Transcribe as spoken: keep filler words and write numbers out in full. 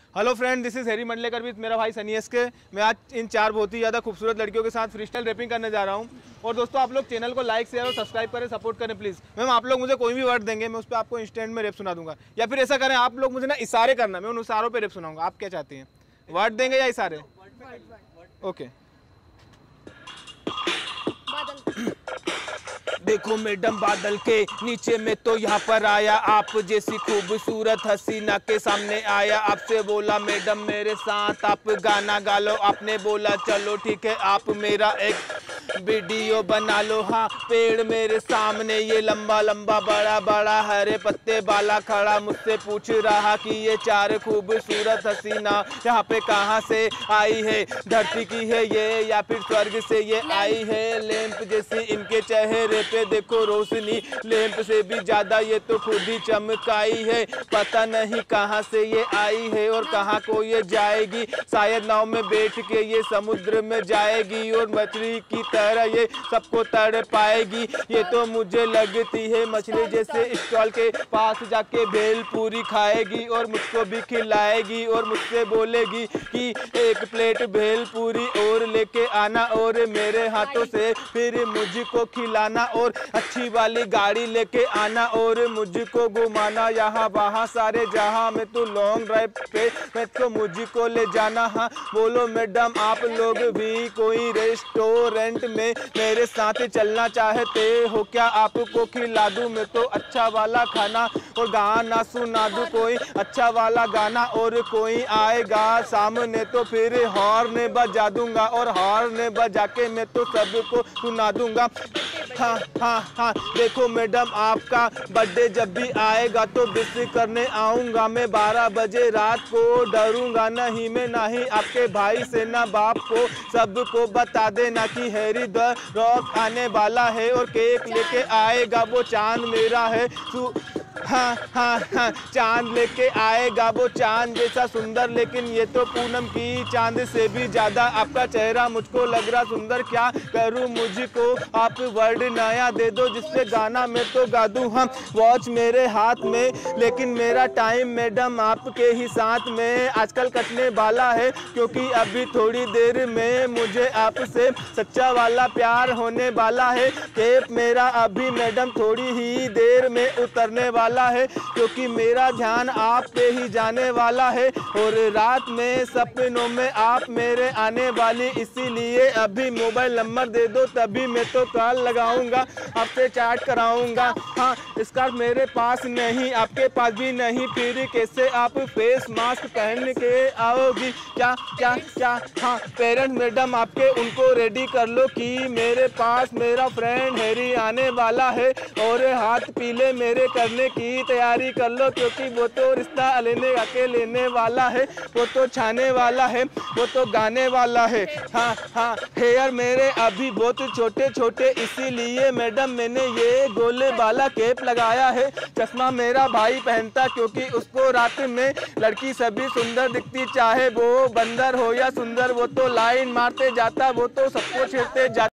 Hello friend, this is Harry Mandlekar with मेरा भाई Sunny S के। मैं आज इन चार बहुत ही ज़्यादा खूबसूरत लड़कियों के साथ फ्रीस्टाइल रैपिंग करने जा रहा हूँ। और दोस्तों, आप लोग चैनल को लाइक शेयर और सब्सक्राइब करें, सपोर्ट करें प्लीज़। मैम, आप लोग मुझे कोई भी वर्ड देंगे, मैं उस पर आपको इंस्टेंट में रैप सुना दूंगा। या फिर ऐसा करें, आप लोग मुझे ना इशारे करना, मैं उन इशारों पर रैप सुनाऊंगा। आप क्या चाहती हैं, वर्ड देंगे या इशारे? ओके। देखो मैडम, बादल के नीचे में तो यहाँ पर आया, आप जैसी खूबसूरत हसीना के सामने आया। आपसे बोला मैडम मेरे साथ आप गाना गा लो। आपने बोला चलो ठीक है, आप मेरा एक वीडियो बना लो। हाँ, पेड़ मेरे सामने ये लंबा लंबा बड़ा बड़ा हरे पत्ते वाला खड़ा, मुझसे पूछ रहा कि ये चार खूबसूरत हसीना यहाँ पे कहाँ से आई है। धरती की है ये या फिर स्वर्ग से ये आई है। लैंप जैसी इनके चेहरे पे देखो रोशनी, लैंप से भी ज्यादा ये तो खुद ही चमकाई है। पता नहीं कहाँ से ये आई है और कहाँ को ये जाएगी। शायद नाव में बैठ के ये समुद्र में जाएगी और मछली की तरह ये सबको तड़ पाएगी। ये तो मुझे लगती है मछली जैसे स्टॉल के पास जाके भेल पूरी खाएगी और मुझको भी खिलाएगी और मुझसे बोलेगी कि एक प्लेट भेल पूरी और लेके आना और मेरे हाथों से फिर मुझको खिलाना और अच्छी वाली गाड़ी लेके आना और मुझको घुमाना यहाँ वहाँ सारे जहाँ में तो लॉन्ग ड्राइव पे मैं तो मुझको ले जाना। हाँ बोलो मैडम, आप लोग भी कोई रेस्टोरेंट में मेरे साथ चलना चाहते हो क्या? आपको खिला दूँ मैं तो अच्छा वाला खाना और गाना सुना दूँ कोई अच्छा वाला गाना। और कोई आएगा सामने तो फिर हॉर्न बजा दूंगा और हॉर्न बजा के मैं तो सबको सुना दूंगा। हाँ हाँ हाँ, देखो मैडम, आपका बर्थडे जब भी आएगा तो विश करने आऊँगा मैं बारह बजे रात को। डरूंगा नहीं मैं, नहीं आपके भाई से ना बाप को। सबको बता देना कि हैरी द रॉक आने वाला है और केक लेके आएगा वो चांद मेरा है। हाँ हाँ हाँ, चांद लेके आएगा वो चांद जैसा सुंदर, लेकिन ये तो पूनम की चांद से भी ज्यादा आपका चेहरा मुझको लग रहा सुंदर। क्या करूँ, मुझको आप वर्ड नया दे दो जिससे गाना मैं तो गा दूँ। हम वॉच मेरे हाथ में, लेकिन मेरा टाइम मैडम आपके ही साथ में आजकल कटने वाला है, क्योंकि अभी थोड़ी देर में मुझे आपसे सच्चा वाला प्यार होने वाला है। केप मेरा अभी मैडम थोड़ी ही देर में उतरने वाला है, क्योंकि मेरा ध्यान आप पे ही जाने वाला है और रात में सपनों में आप मेरे आने वाली। इसीलिए अभी मोबाइल नंबर दे दो, तभी मैं तो कॉल लगाऊंगा, आपसे चैट कराऊंगा। हाँ, स्कार्फ मेरे पास नहीं, आपके पास भी नहीं, फिर कैसे आप फेस मास्क पहन के आओगी? क्या क्या क्या? हाँ पेरेंट्स मैडम आपके उनको रेडी कर लो कि मेरे पास मेरा फ्रेंड हैरी आने वाला है और हाथ पीले मेरे करने की तैयारी कर लो, क्योंकि वो तो रिश्ता लेने आके लेने वाला है, वो तो छाने वाला है, वो तो गाने वाला है। हाँ हाँ, हेयर मेरे अभी बहुत छोटे छोटे, इसीलिए मैडम मैंने ये गोले वाला कैप लगाया है। चश्मा मेरा भाई पहनता, क्योंकि उसको रात में लड़की सभी सुंदर दिखती, चाहे वो बंदर हो या सुंदर, वो तो लाइन मारते जाता, वो तो सबको छेड़ते जाता।